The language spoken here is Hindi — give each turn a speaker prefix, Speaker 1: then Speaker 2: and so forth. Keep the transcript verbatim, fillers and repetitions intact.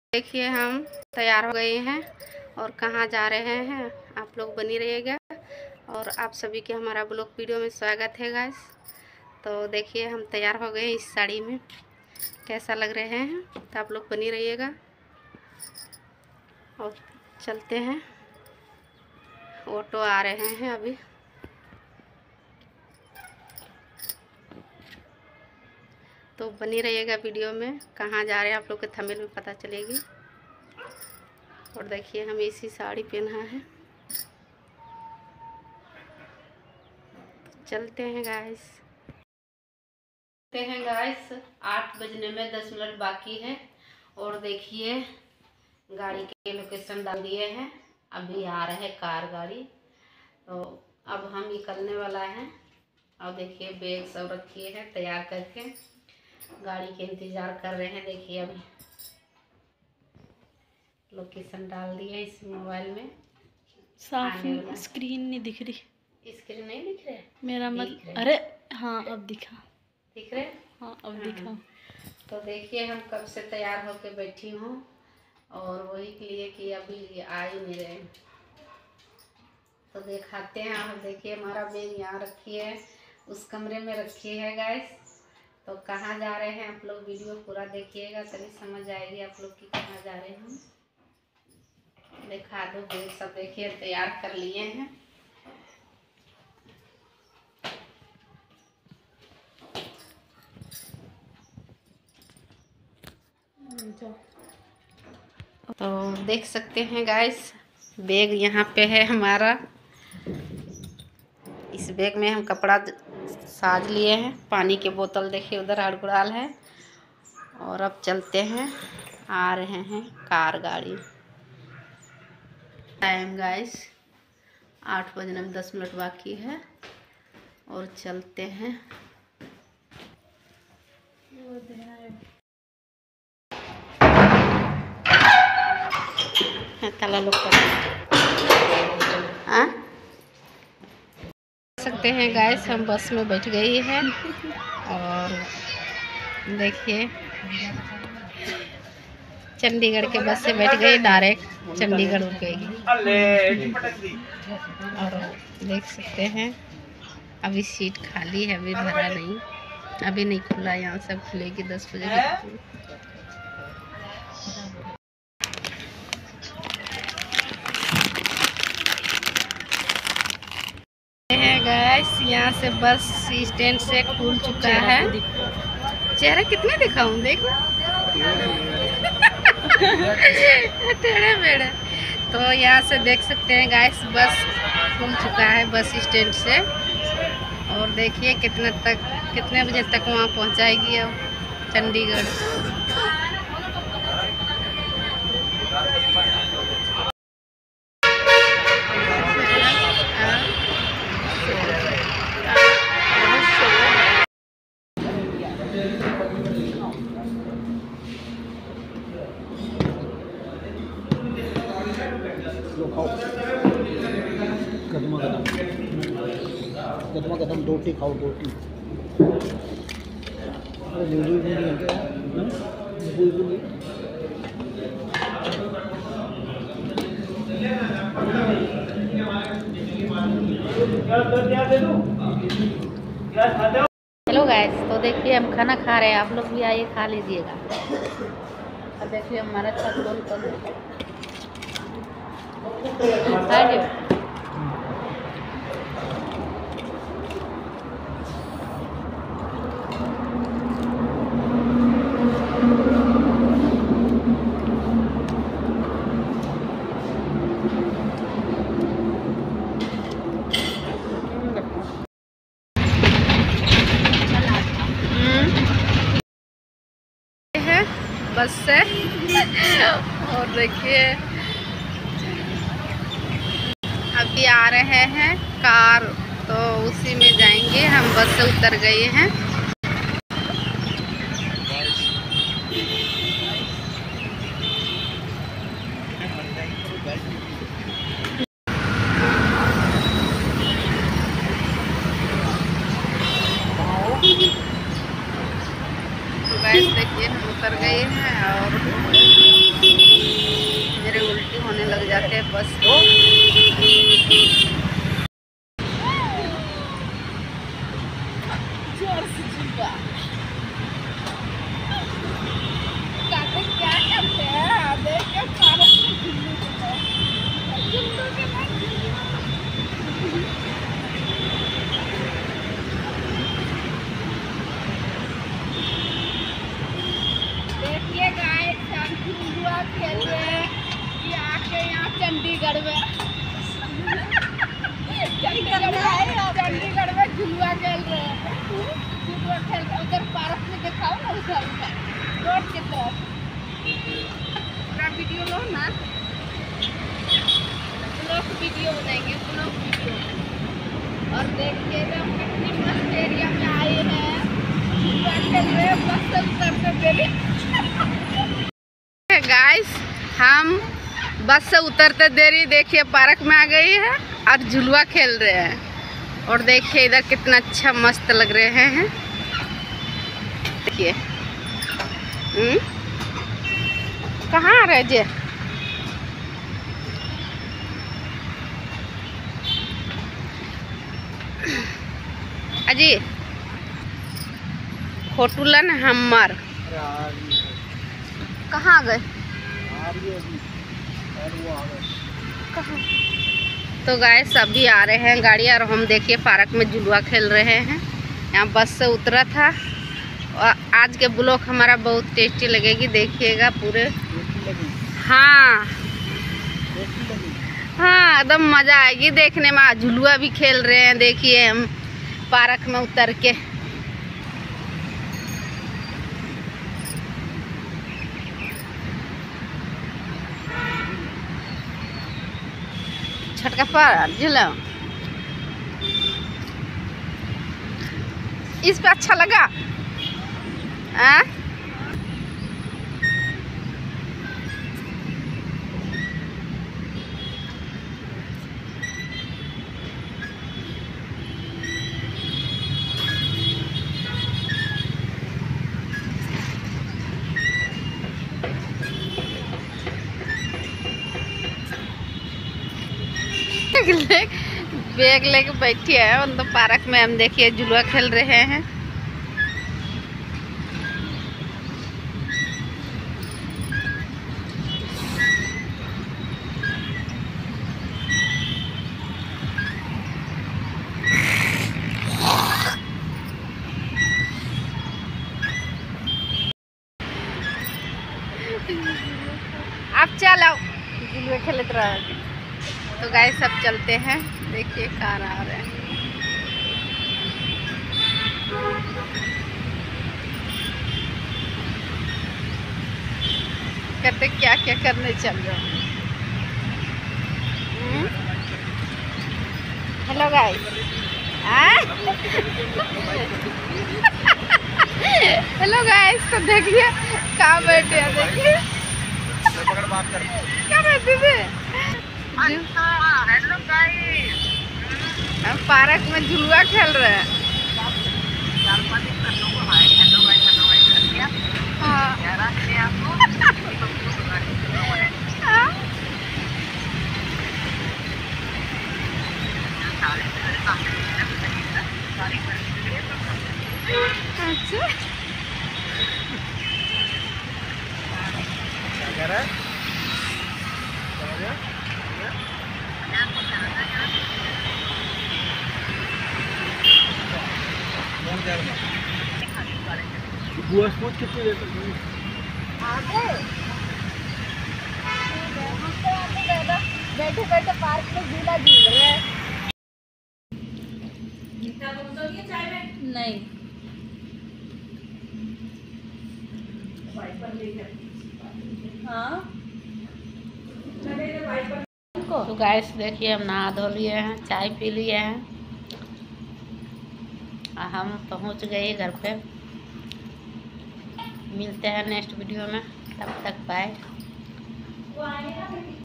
Speaker 1: देखिए हम तैयार हो गए हैं और कहाँ जा रहे हैं, आप लोग बनी रहिएगा। और आप सभी के हमारा ब्लॉग वीडियो में स्वागत है गाइस। तो देखिए हम तैयार हो गए इस साड़ी में, कैसा लग रहे हैं तो आप लोग बनी रहिएगा। और चलते हैं, ऑटो आ रहे हैं अभी। तो बनी रहिएगा वीडियो में, कहाँ जा रहे हैं आप लोग के थंबनेल में पता चलेगी। और देखिए हम इसी साड़ी पहना है, चलते हैं गाइस। चलते हैं गाइस, आठ बजने में दस मिनट बाकी है। और देखिए गाड़ी के लोकेशन डाल दिए हैं, अभी आ रहे हैं कार गाड़ी। तो अब हम निकलने वाला है। और देखिए बैग सब रखिए हैं तैयार करके, गाड़ी के इंतज़ार कर रहे हैं। देखिए अभी लोकेशन डाल दी है इस मोबाइल में,
Speaker 2: साफ स्क्रीन नहीं दिख रही।
Speaker 1: स्क्रीन नहीं दिख रहे
Speaker 2: मेरा मत, अरे हाँ अब दिखा,
Speaker 1: दिख रहे
Speaker 2: हाँ अब हाँ। दिखा।
Speaker 1: तो देखिए हम कब से तैयार होके बैठी हूँ, और वही के लिए कि अभी आ ही नहीं रहे। तो दिखाते हैं हम। देखिए हमारा बैग यहाँ रखी है, उस कमरे में रखी है गाइस। तो कहाँ जा रहे हैं आप लोग वीडियो पूरा देखिएगा, तभी समझ आएगी आप लोग कि कहाँ जा रहे हैं। दिखा दो बैग सब, देखिए तैयार कर लिए हैं। तो देख सकते हैं गाइस, बैग यहाँ पे है हमारा। इस बैग में हम कपड़ा साज लिए हैं। पानी के बोतल देखिए उधर अड़गुड़ाल है। और अब चलते हैं, आ रहे हैं कार गाड़ी। टाइम गाइस आठ बजने में दस मिनट बाकी है, और चलते हैं। ताला लोग कर सकते हैं गाइस, हम बस में बैठ गई है। और देखिए चंडीगढ़ के बस से बैठ गई, डायरेक्ट चंडीगढ़ रुकेगी। और देख सकते हैं अभी सीट खाली है, अभी भरा नहीं, अभी नहीं खुला। यहाँ सब खुलेगी दस बजे। गाइस यहाँ से बस स्टैंड से खुल चुका है। चेहरा कितने दिखाऊं, देखो टेढ़े मेढ़े। तो यहाँ से देख सकते हैं गाइस बस खुल चुका है बस स्टैंड से। और देखिए कितने तक कितने बजे तक वहाँ पहुँचाएगी अब चंडीगढ़।
Speaker 3: गदमा गदम गदमा गदम रोटी खाओ, रोटी।
Speaker 1: हेलो गाइस, तो देखिए हम खाना खा रहे हैं, आप लोग भी आइए खा लीजिएगा। अब देखिए हमारा छत कौन कौन है। बस से और देखिए अभी आ रहे हैं कार, तो उसी में जाएंगे हम। बस से उतर गए हैं। तो गाइस देखिए हम उतर गए हैं। और बस जोर से झूला कहते क्या करते हैं देख के पारक में झूलू के झूलू के देखिए गाइस हम झूलुआ खेल रहे हैं ये आके यहाँ चंडीगढ़ में चंडीगढ़ में चंडीगढ़ में झूलुआ खेल रहे हैं झूलुआ खेल रहे उधर पार्क में दिखाओ ना उधर रोड के तरफ पूरा वीडियो लो ना ब्लॉग वीडियो बनाएंगे ब्लॉग वीडियो और देखिएगा हम कितनी मस्त एरिया में आए हैं झूलुआ खेल रहे हैं बस से उतरते देरी गाइस हम बस से उतरते देरी देखिए पार्क में आ गई है और झुलुआ खेल रहे हैं और देखिए इधर कितना अच्छा मस्त लग रहे हैं देखिए कहाँ आ रहे जे अजी फोटुलन हमर कहाँ गए कहाँ तो गाइस अभी आ रहे हैं गाड़ी और हम देखिए पार्क में झुलुआ खेल रहे हैं यहाँ बस से उतरा था और आज के ब्लॉग हमारा बहुत टेस्टी लगेगी देखिएगा पूरे हाँ हाँ एकदम मज़ा आएगी देखने में झुलुआ भी खेल रहे हैं देखिए हम पार्क में उतर के छटका पर झूला इस पे अच्छा लगा आ? बैग लेके बैठी है तो पार्क में हम देखिए झुलुआ खेल रहे हैं आप चलो झुलुआ खेलते रहे तो गाइस सब चलते हैं देखिए कार आ रहे हैं कहते क्या क्या करने चल रहे हो हेलो गाइस हेलो गाइस तो देखिए कहाँ बैठे हैं देखिए क्या बैठे थे हेलो गाइस हम पार्क में झुलुआ खेल रहे हैं अच्छा
Speaker 3: कितनी देर तक
Speaker 1: बैठे बैठे पार्क में झूला झूल रहे हैं नहीं हाँ तो गाइस देखिए हम नहा धो लिए हैं चाय पी लिए हैं हम पहुंच गए घर पे मिलते हैं नेक्स्ट वीडियो में तब तक बाय।